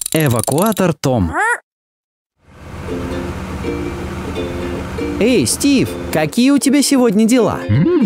Эвакуатор Том. Эй, Стив, какие у тебя сегодня дела?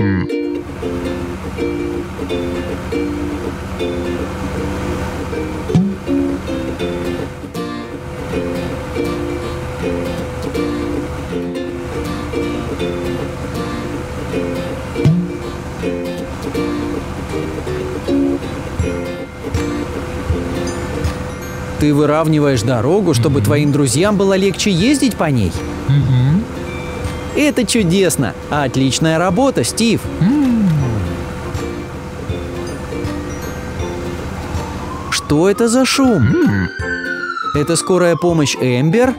Ты выравниваешь дорогу, чтобы твоим друзьям было легче ездить по ней? Это чудесно! Отличная работа, Стив! Что это за шум? Это скорая помощь Эмбер?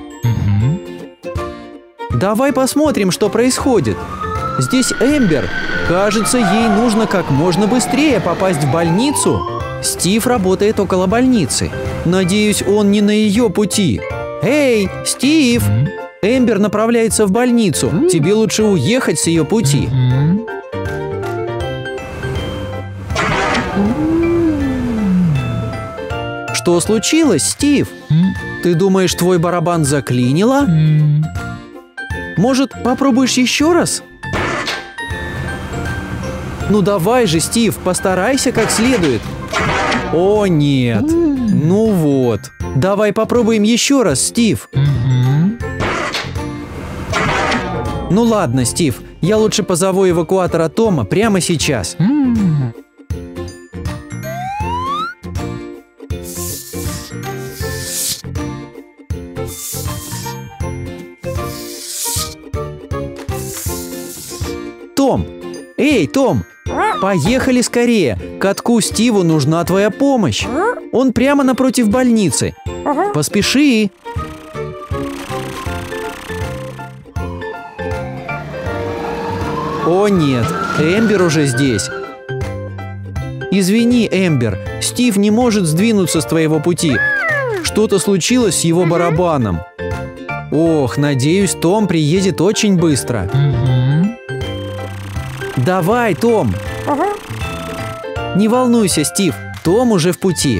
Давай посмотрим, что происходит. Здесь Эмбер. Кажется, ей нужно как можно быстрее попасть в больницу. Стив работает около больницы. Надеюсь, он не на ее пути. Эй, Стив! Эмбер направляется в больницу. Тебе лучше уехать с ее пути. Что случилось, Стив? Ты думаешь, твой барабан заклинило? Может, попробуешь еще раз? Ну давай же, Стив, постарайся как следует. О, нет. Ну вот. Давай попробуем еще раз, Стив. Ну ладно, Стив, я лучше позову эвакуатора Тома прямо сейчас. Том! Эй, Том! Поехали скорее! Катку Стиву нужна твоя помощь! Он прямо напротив больницы. Поспеши! О нет, Эмбер уже здесь. Извини, Эмбер, Стив не может сдвинуться с твоего пути. Что-то случилось с его барабаном. Ох, надеюсь, Том приедет очень быстро. Давай, Том! Не волнуйся, Стив, Том уже в пути.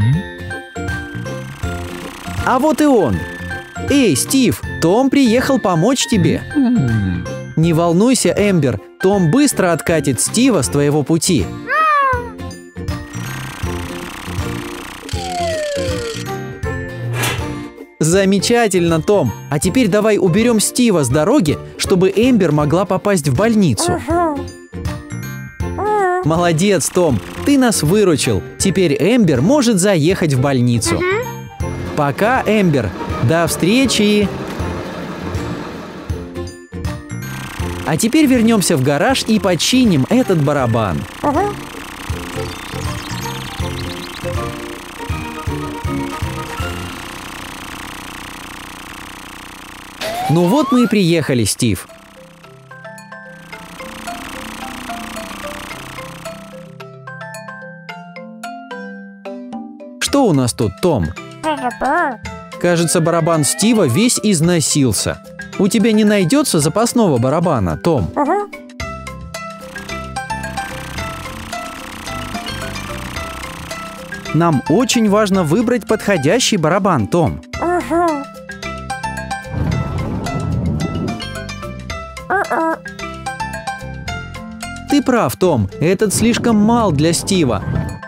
А вот и он. Эй, Стив, Том приехал помочь тебе. Не волнуйся, Эмбер, Том быстро откатит Стива с твоего пути. Замечательно, Том. А теперь давай уберем Стива с дороги, чтобы Эмбер могла попасть в больницу. Молодец, Том, ты нас выручил. Теперь Эмбер может заехать в больницу. Пока, Эмбер. До встречи. А теперь вернемся в гараж и починим этот барабан. Ну вот мы и приехали, Стив. Что у нас тут, Том? Кажется, барабан Стива весь износился. У тебя не найдется запасного барабана, Том? Нам очень важно выбрать подходящий барабан, Том. Ты прав, Том, этот слишком мал для Стива.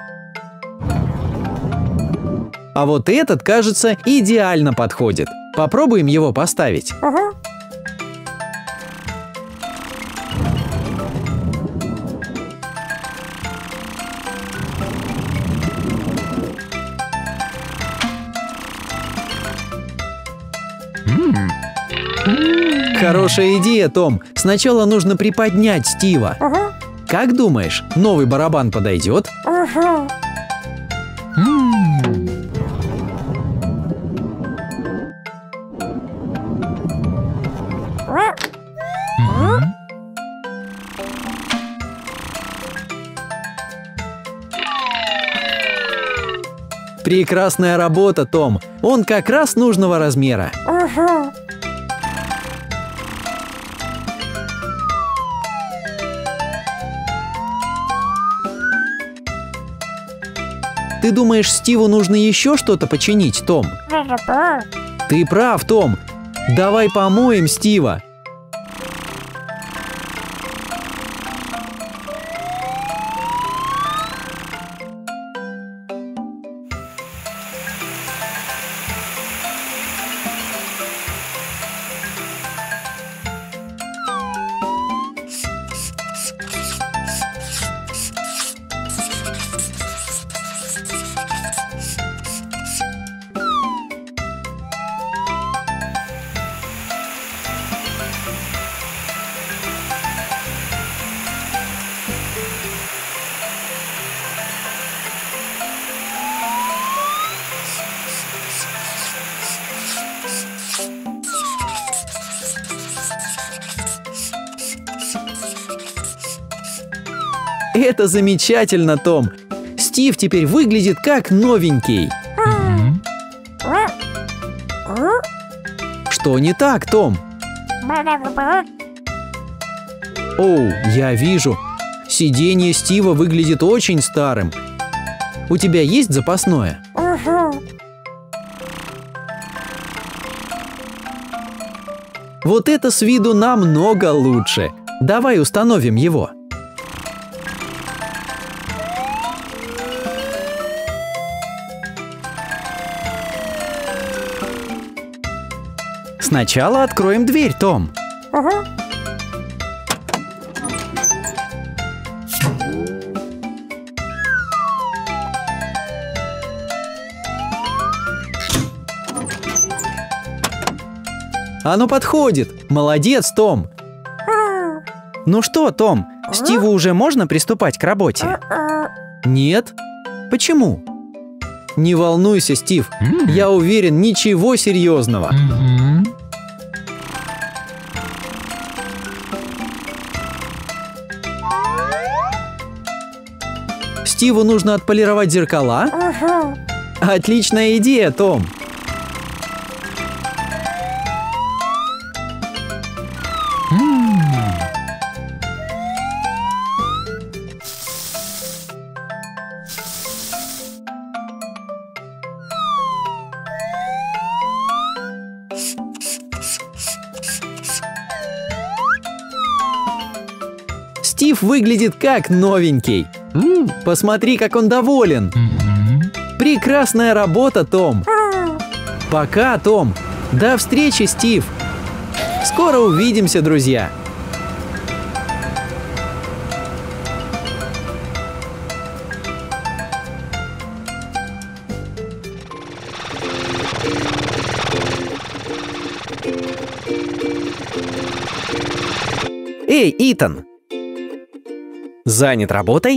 А вот этот, кажется, идеально подходит. Попробуем его поставить. Хорошая идея, Том. Сначала нужно приподнять Стива. Как думаешь, новый барабан подойдет? Прекрасная работа, Том. Он как раз нужного размера. Ты думаешь, Стиву нужно еще что-то починить, Том? Ты прав, Том. Давай помоем Стива. Это замечательно, Том. Стив теперь выглядит как новенький. Что не так, Том? Оу, я вижу. Сиденье Стива выглядит очень старым. У тебя есть запасное? Вот это с виду намного лучше. Давай установим его. Сначала откроем дверь, Том. Оно подходит. Молодец, Том. Ну что, Том, Стиву уже можно приступать к работе? Нет? Почему? Не волнуйся, Стив. Я уверен, ничего серьезного. Стиву нужно отполировать зеркала? Отличная идея, Том. Стив выглядит как новенький. Посмотри, как он доволен. Прекрасная работа, Том. Пока, Том. До встречи, Стив. Скоро увидимся, друзья. Эй, Итан! Занят работой?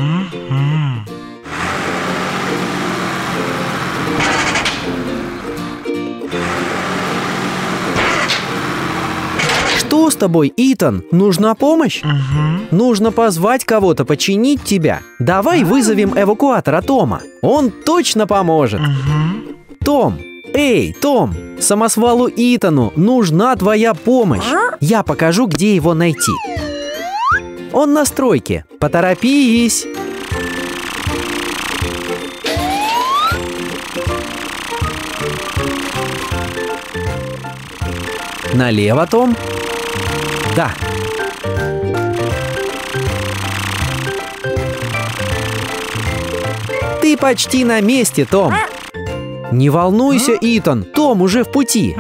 Что с тобой, Итан? Нужна помощь? Нужно позвать кого-то починить тебя. Давай вызовем эвакуатора Тома. Он точно поможет. Том! Эй, Том! Самосвалу Итану нужна твоя помощь. Я покажу, где его найти. Он на стройке. Поторопись! Налево, Том? Да. Ты почти на месте, Том. Не волнуйся, Итан. Том уже в пути.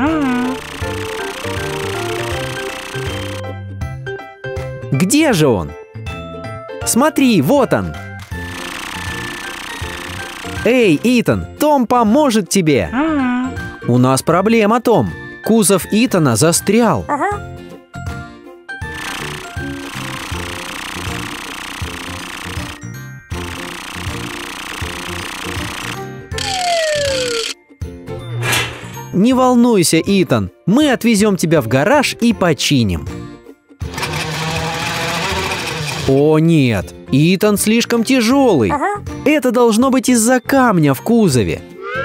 Где же он? Смотри, вот он. Эй, Итан, Том поможет тебе. У нас проблема, Том. Кузов Итана застрял. Не волнуйся, Итан. Мы отвезем тебя в гараж и починим. О нет, Итан слишком тяжелый. Это должно быть из-за камня в кузове.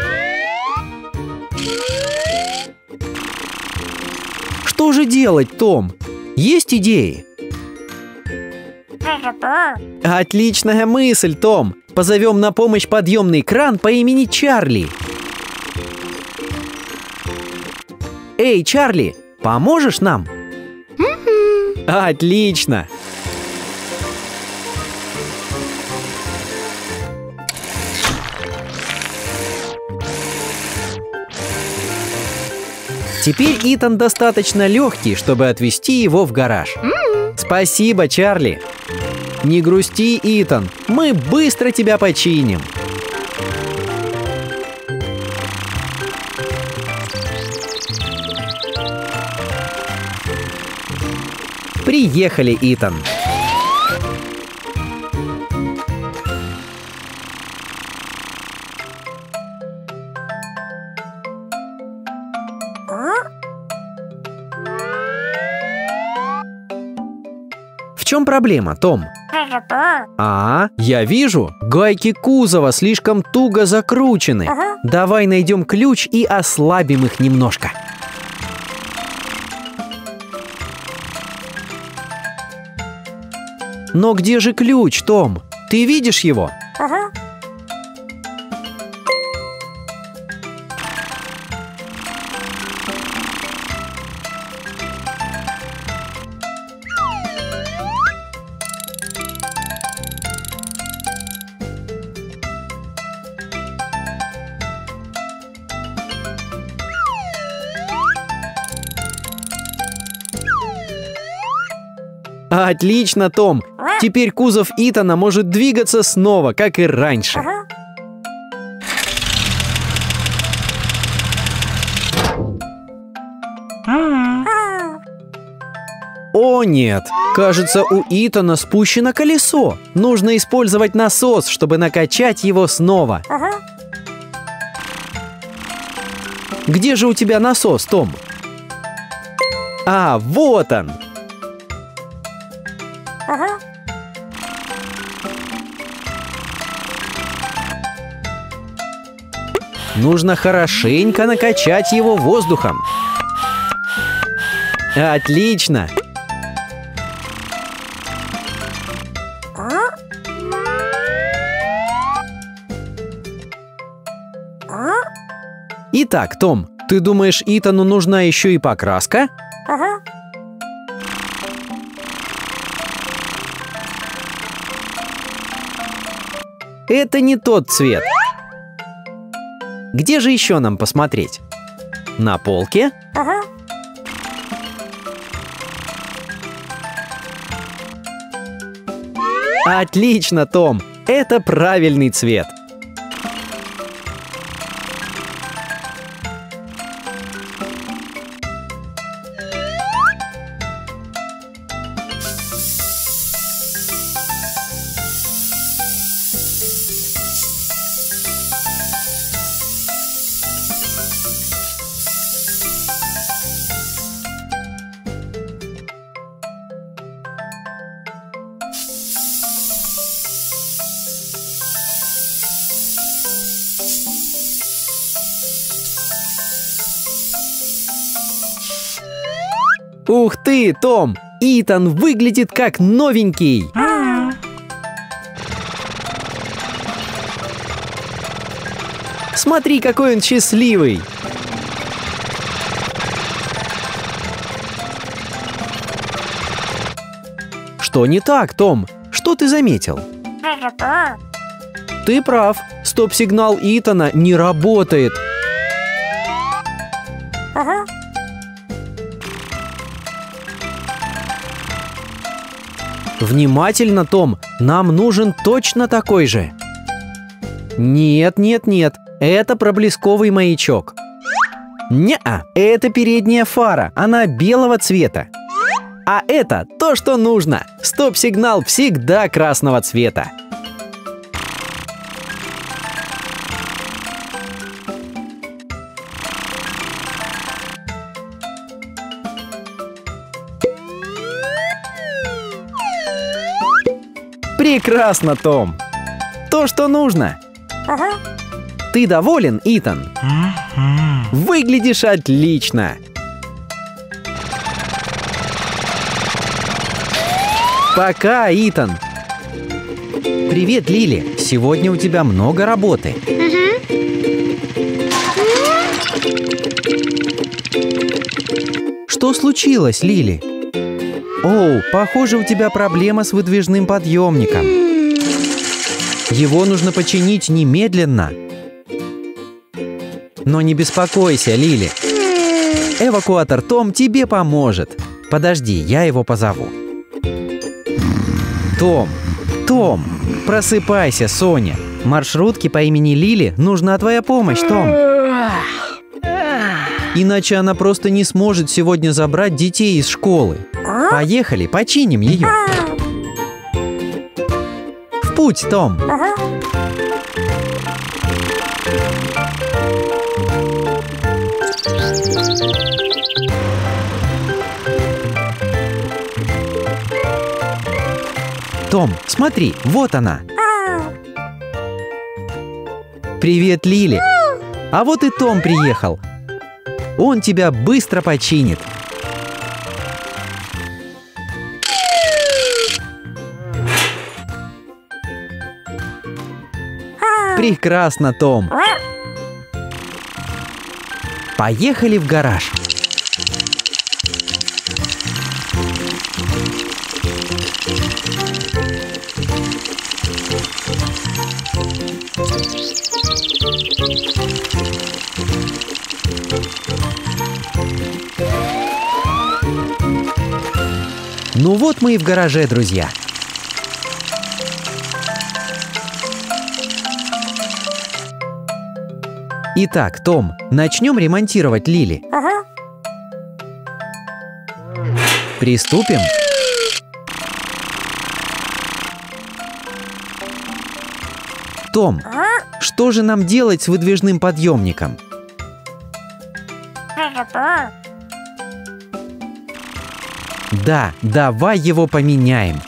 Что же делать, Том? Есть идеи? Отличная мысль, Том. позовем на помощь подъемный кран по имени Чарли. Эй, Чарли, поможешь нам? Отлично! Теперь Итан достаточно легкий, чтобы отвезти его в гараж. Спасибо, Чарли. Не грусти, Итан, мы быстро тебя починим. Приехали, Итан. В чем проблема, Том? Я вижу, гайки кузова слишком туго закручены. Давай найдем ключ и ослабим их немножко. Но где же ключ, Том? Ты видишь его? Отлично, Том! Теперь кузов Итана может двигаться снова, как и раньше. О нет! Кажется, у Итана спущено колесо. Нужно использовать насос, чтобы накачать его снова. Где же у тебя насос, Том? А, вот он! Нужно хорошенько накачать его воздухом. Отлично! Итак, Том, ты думаешь, Итану нужна еще и покраска? Это не тот цвет. Где же еще нам посмотреть? На полке? Отлично, Том! Это правильный цвет. Ух ты, Том! Итан выглядит как новенький! Смотри, какой он счастливый! Что не так, Том? Что ты заметил? Ты прав, стоп-сигнал Итана не работает. Внимательно, Том, нам нужен точно такой же. Нет, нет, нет, это проблесковый маячок. Не-а, это передняя фара, она белого цвета. А это то, что нужно. Стоп-сигнал всегда красного цвета. Прекрасно, Том. То, что нужно. Ты доволен, Итан? Выглядишь отлично. Пока, Итан. Привет, Лили. Сегодня у тебя много работы. Что случилось, Лили? Оу, похоже, у тебя проблема с выдвижным подъемником. Его нужно починить немедленно. Но не беспокойся, Лили. Эвакуатор Том тебе поможет. Подожди, я его позову. Том, просыпайся, Соня. Маршрутке по имени Лили нужна твоя помощь, Том. Иначе она просто не сможет сегодня забрать детей из школы. Поехали, починим ее. В путь, Том. Том, смотри, вот она. Привет, Лили. А вот и Том приехал. Он тебя быстро починит. Прекрасно, Том. Поехали в гараж. Ну вот мы и в гараже, друзья. Итак, Том, начнем ремонтировать Лили. Приступим. Том, что же нам делать с выдвижным подъемником? Да, давай его поменяем.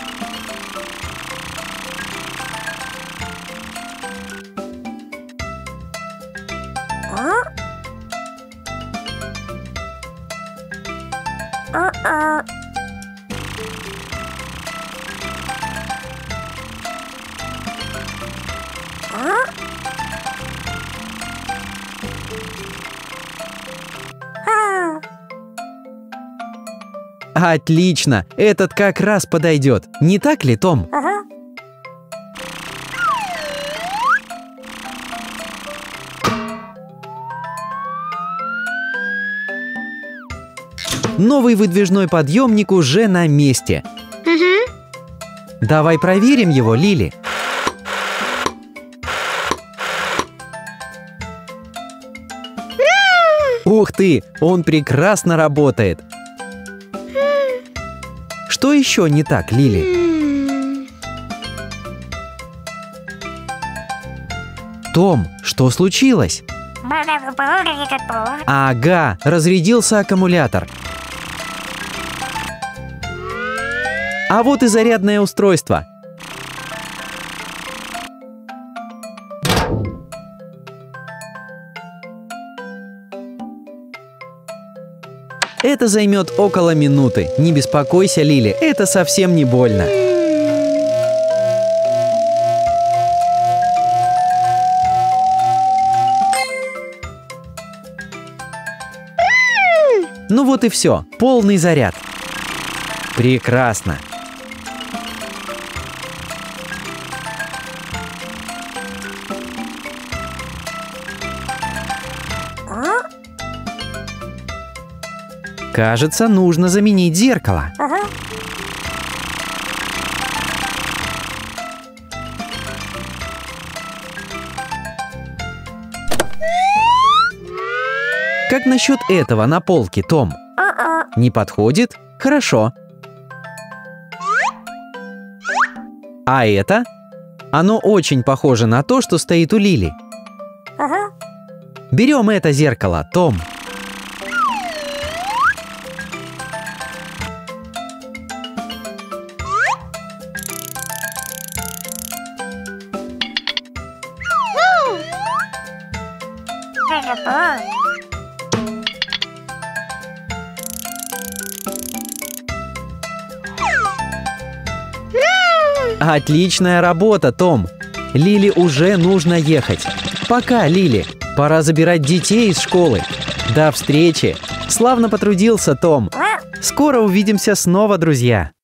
Отлично! Этот как раз подойдет. Не так ли, Том? Новый выдвижной подъемник уже на месте. Давай проверим его, Лили. Ух ты! Он прекрасно работает. Что еще не так, Лили? Том, что случилось? Ага, разрядился аккумулятор. А вот и зарядное устройство. Это займет около минуты. Не беспокойся, Лили, это совсем не больно. Ну вот и все, полный заряд. Прекрасно. Кажется, нужно заменить зеркало. Как насчет этого на полке, Том? Не подходит? Хорошо. А это? Оно очень похоже на то, что стоит у Лили. Берем это зеркало, Том. Отличная работа, Том. Лили уже нужно ехать. Пока, Лили. Пора забирать детей из школы. До встречи. Славно потрудился, Том. Скоро увидимся снова, друзья.